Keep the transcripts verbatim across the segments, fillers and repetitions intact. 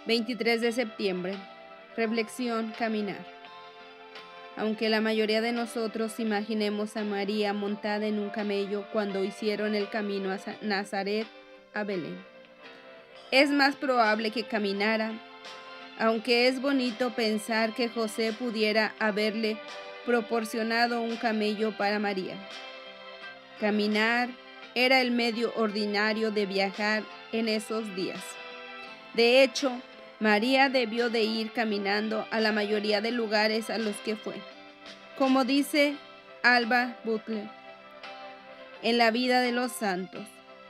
veintitrés de septiembre. Reflexión, caminar. Aunque la mayoría de nosotros imaginemos a María montada en un camello cuando hicieron el camino a Nazaret a Belén, es más probable que caminara, aunque es bonito pensar que José pudiera haberle proporcionado un camello para María. Caminar era el medio ordinario de viajar en esos días. De hecho, María debió de ir caminando a la mayoría de lugares a los que fue. Como dice Alba Butler en La vida de los santos,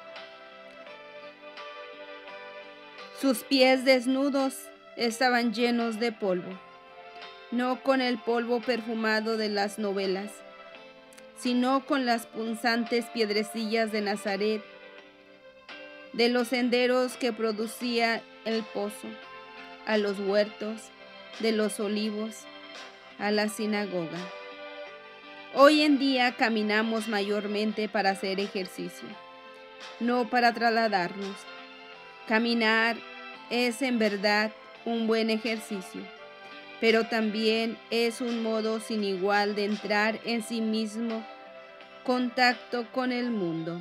sus pies desnudos estaban llenos de polvo, no con el polvo perfumado de las novelas, sino con las punzantes piedrecillas de Nazaret, de los senderos que producía el pozo, a los huertos, de los olivos, a la sinagoga. Hoy en día caminamos mayormente para hacer ejercicio, no para trasladarnos. Caminar es en verdad un buen ejercicio, pero también es un modo sin igual de entrar en sí mismo contacto con el mundo.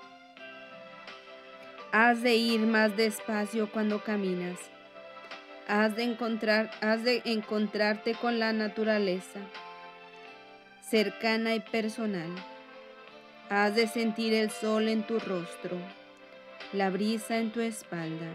Has de ir más despacio cuando caminas. Has de encontrar, has de encontrarte con la naturaleza, cercana y personal. Has de sentir el sol en tu rostro, la brisa en tu espalda,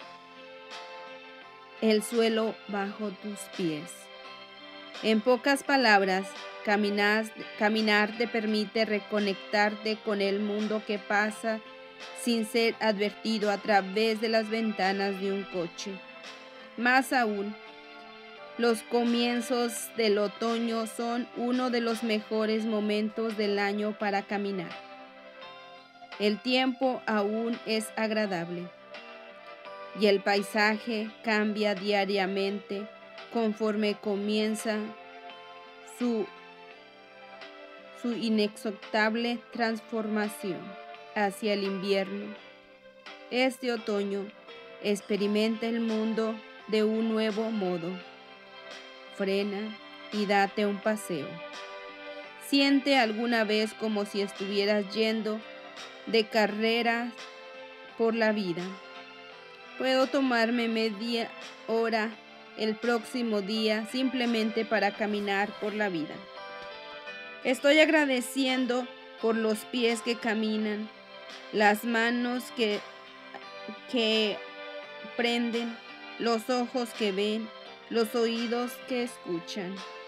el suelo bajo tus pies. En pocas palabras, caminar, caminar te permite reconectarte con el mundo que pasa sin ser advertido a través de las ventanas de un coche. Más aún, los comienzos del otoño son uno de los mejores momentos del año para caminar. El tiempo aún es agradable y el paisaje cambia diariamente conforme comienza su, su inexorable transformación hacia el invierno. Este otoño experimenta el mundo de un nuevo modo. Frena y date un paseo. Siente alguna vez como si estuvieras yendo de carrera por la vida. Puedo tomarme media hora el próximo día simplemente para caminar por la vida. Estoy agradeciendo por los pies que caminan, las manos que, que prenden, los ojos que ven, los oídos que escuchan.